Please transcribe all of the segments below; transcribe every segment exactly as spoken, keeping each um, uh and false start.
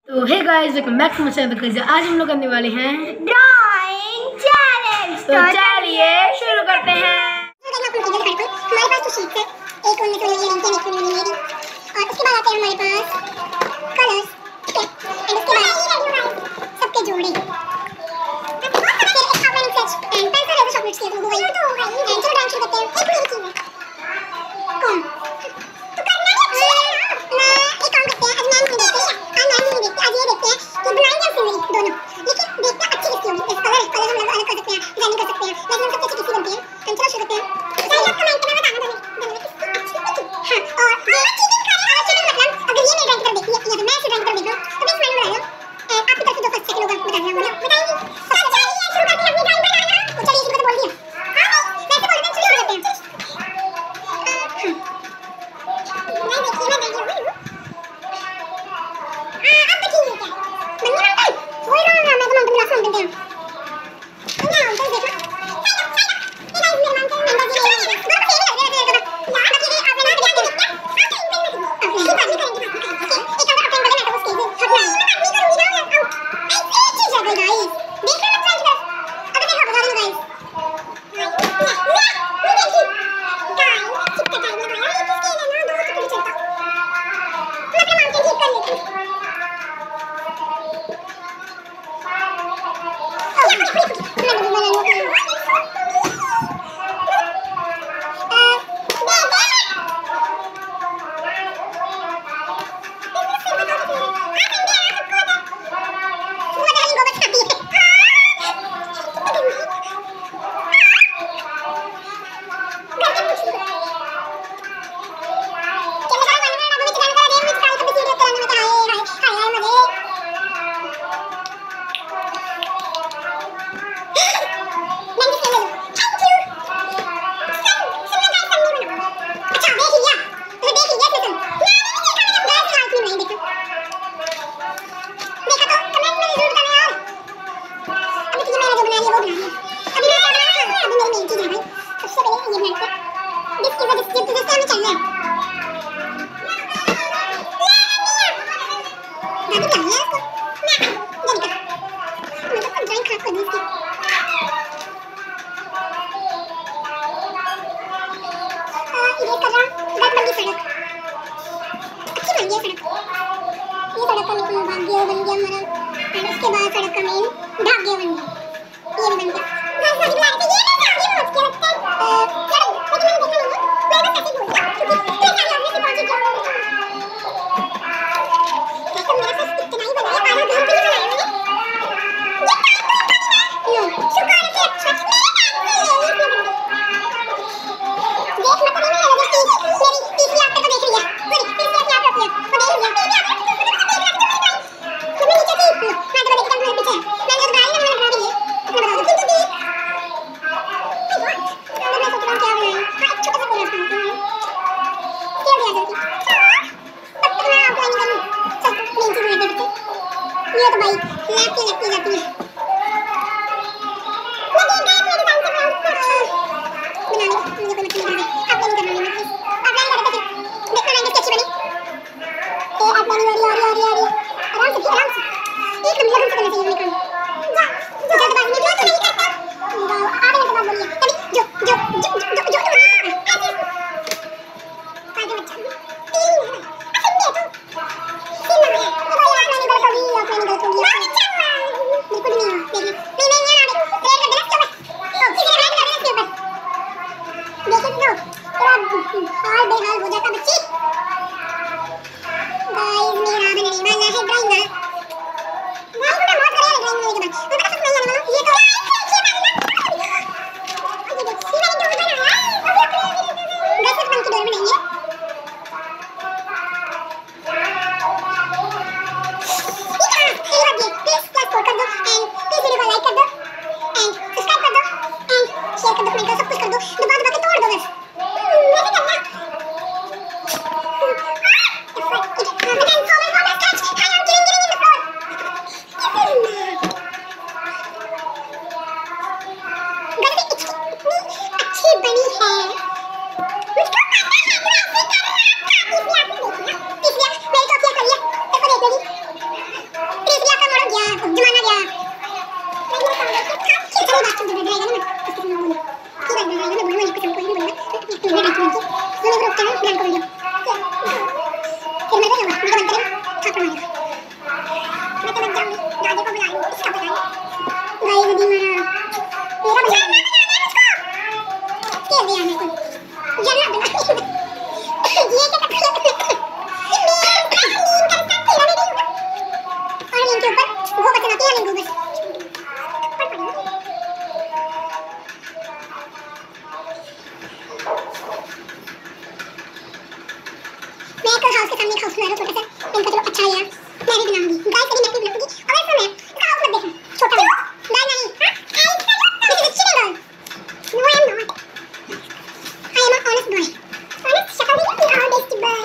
तो hey guys, welcome back to my channel crazy. आज हम लोग करने वाले हैं ड्राइंग चैलेंज। तो चलिए शुरू करते हैं। हमारे पास तो शीट्स है, एक उनमें से ये रंग के, एक उनमें मेरी, और उसके बाद आते हैं हमारे पास कलर्स, ठीक है, एंड उसके बाद सबके जोड़े, फिर एक आउटलाइन स्केच एंड पेंसिल है, चॉकलेट्स की तो वो गई, एंड चलो ड्राइंग शुरू करते हैं। एक मेरी चीज है कौन तो करना नहीं है ना, एक काम करते हैं, आज मैम नहीं देखते, आज मैम नहीं देखते, आज ये देखते हैं कि बनाएंगे हम सिंगली दोनों, लेकिन देखते हैं अच्छी किसकी होगी। इस कलर कलर हम लोग अलग कर सकते हैं, डिजाइन कर सकते हैं, लेकिन सबसे अच्छी किसकी बनती है। हम चलो शुरू करते हैं। पहले आप कमेंट में बताना दोनों किसकी अच्छी लगी। हां, और ये चीटिंग करें, और चीटिंग मतलब अगर ये मेरी ड्राइंग कर देखी है या तो मैं इसे ड्राइंग कर देख रहा हूं, तो प्लीज मैंने बताया एंड आपकी तरफ से जो फर्स्ट सेकंड होगा बताना, बोलो बताइए। सब चाहिए शुरू करते हैं अपनी ड्राइंग बनाना। तो चलिए शुरू करते, बोल दिया हां वैसे बोल दें, शुरू करते हैं। नहीं देखिए मैं देख रही हूं, हां अब देखिए क्या बन गया माउंटेन, हो रहा है। मैं तो माउंटेन बना माउंटेन दे ना तो देखो ये गाइस मेरा माउंटेन नंबर जी है, बस फेल लग रहा है यार, बाकी आप बना के देखते हैं। हां तो इन में अपनी बात नहीं करेंगे, एक अगर आप बोले ना तो उसके हट ना मैं बात नहीं करूंगी ना। आउट एक चीज है गाइस, देख रहे हो ट्राई कर, अगर देखो बता रही हूं गाइस, ये देखिए गाइस कितना टाइम लगाया ये किसके लिए ना, दो तो चलता मैं अपना माउंटेन ठीक कर लेती हूं। उसके बाद सड़क का मेन भाग्य बन गया, ये बन गया बस सही बात है। ये मैं आगे मत क्या लगता है यार, लेकिन मैंने देखा नहीं है, मैं बस ऐसे बोल रहा हूं क्योंकि मैं क्या लगने से पहुंची क्या ऐसा मेरा बस इतना ही बनाया, आधा घर भी नहीं बनाया मैंने। ये टाइम तो कम है नो शुक्र है कि अच्छा मेरे टाइम से ये इसमें बन गई। देख मतलब नहीं लगा कि मेरी तीसरी आप तक देख रही है, सॉरी तीसरी आप रखी है वो देख रही है, मेरी आप देख रही है, मैं नीचे थी मैं तो देखता हूं पीछे मैंने तो गाड़ी ना मैंने बना दी है अपना बता दो क्योंकि मैं सोच रहा हूं क्या बनाऊं। हां एक छोटा सा कोना बनाता हूं क्या दिया जाती तब तक मैं आपको नहीं करूं। चल मेन चीज मैं देखते ये तो भाई लैप के लगती जाती है। मैं देख गया मेरे टाइम से बनाने मुझे कोई मतलब नहीं है, आप नहीं करना है प्लीज आप नहीं करते फिर देखना नहीं अच्छी बनी ए आप नहीं वाली वाली वाली वाली आराम से आराम से एक मिनट लगन से करना चाहिए अपने काम जा जो जल्दबाजी में तो नहीं करता आधे घंटे बाद बोलिए तभी जो जो जो जो जो ऐसे आगे बच्चा तीन है अच्छा ये तो तीन है तो यार मैंने गलत होगी आपने गलत होगी बिल्कुल नहीं देखिए नहीं नहीं नहीं ना रेड कर देना इसके ऊपर तो किसी रेड कर देना इसके ऊपर देखो तो पूरा हाल बेहाल हो जाता बच्ची। गाइस मेरा बनने वाला है ड्राइंग ना गाइस मैं बहुत बढ़िया ड्राइंग बनाने के बाद मैं पता नहीं आने वाला ये तो ये देखिए मैंने डोर बनाया अभी अपने बस बन की डोर बनाएंगे। प्लीज प्लस फोर कर दो एंड प्लीज वीडियो को लाइक कर दो एंड सब्सक्राइब कर दो एंड शेयर कर दो, कमेंट कर दो, सब कुछ कर दो, दबा दबा के तोड़ दो बस वैसे करना। मैं भी बनाऊंगी गाइस, कभी मैं भी बनाऊंगी। और ऐसा मैं इसका आउटलुक देखो, छोटा है गाइस, नहीं हां this is chilli girl. No I am not, I am a honest boy. Honest शक्ल देखो, ऑल बेस्ट बॉय।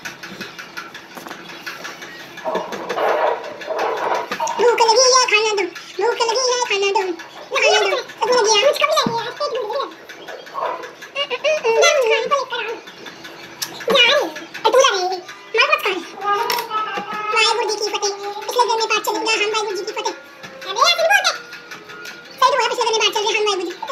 भूख लगी है खाना दो, भूख लगी है खाना दो, खाना दो। अब लगी है मुझको भी लगी है, पेट भर गया। मैं खाने को लेकर आऊं यार, अटूरा रहे मार मत कर। वाहेगुरु जी की फतेह, पिछले घर में बात चली ना, हम वाहेगुरु जी की फतेह। अरे ऐसे नहीं बोलते, सही तो है, पिछले घर में बात चल रही है, हम वाहेगुरु जी की फतेह।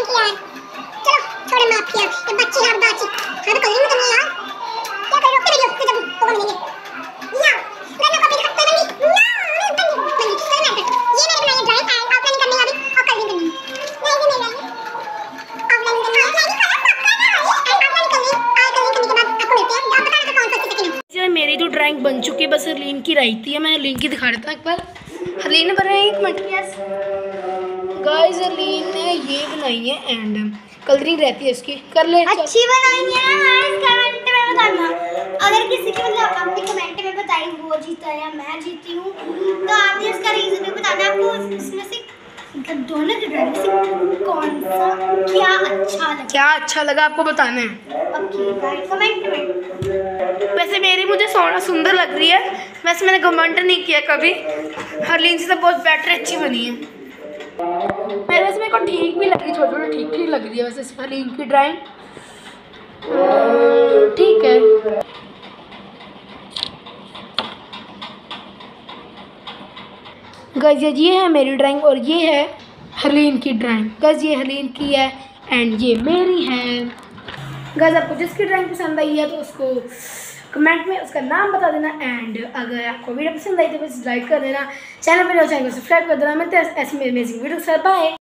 थी यार। चलो छोड़ो माफ किया, ये बच्चे यार बातचीत हाँ तो कलरिंग करनी यार। क्या कर रोकते वीडियो तो जब वो बनेंगे या मैंने कॉपी खत्म कर दी ना बंदी बंदी चल मैं ये मैंने बनाई ड्राइंग एंड आउटलाइन करनी है अभी और कलरिंग करनी है। नहीं ये नहीं आउटलाइन करनी है एंड आउटलाइन करनी है कलरिंग करने के बाद आपको मिलते हैं। आप बताना कौन सा सेकंड। चलो मेरी तो ड्राइंग बन चुकी है, बस हरलीन की रही थी। मैं हरलीन की दिखा देता हूँ एक बार। हरलीन ने बनाई एक मिनट गाइस, हरलीन ने ये बनाई है एंड कलरिंग रहती है इसकी। कर ले अच्छी बनाई है ना गाइस, कमेंट में बताना। अगर किसी की मतलब आपने कमेंट में बताई वो जीता या मैं जीती हूँ तो आपने उसका रीजन भी बताना। आपको इसमें से मतलब दोनों की ड्राइंग से कौन सा क्या अच्छा लगा, क्या अच्छा लगा आपको बताना है। ओके गाइस कमेंट में। वैसे मेरी मुझे सोना सुंदर लग रही है, वैसे मैंने कमेंट नहीं किया कभी। हरलीन से तो बहुत बेटर अच्छी बनी है। मेरे वैसे मेरे को ठीक भी लग रही, छोटी छोटी ठीक ठीक लग रही है वैसे हरलीन की ड्राइंग। ठीक है गाइस, ये है मेरी ड्राइंग और ये है हरलीन की ड्राइंग। गाइस ये हरलीन की है एंड ये मेरी है। गाइस आपको जिसकी ड्राइंग पसंद आई है तो उसको कमेंट में उसका नाम बता देना एंड अगर आपको वीडियो पसंद आई तो बस लाइक कर देना, चैनल पर चैनल को सब्सक्राइब कर देना। मिलते हैं ऐसी अमेजिंग वीडियो के साथ। बाय।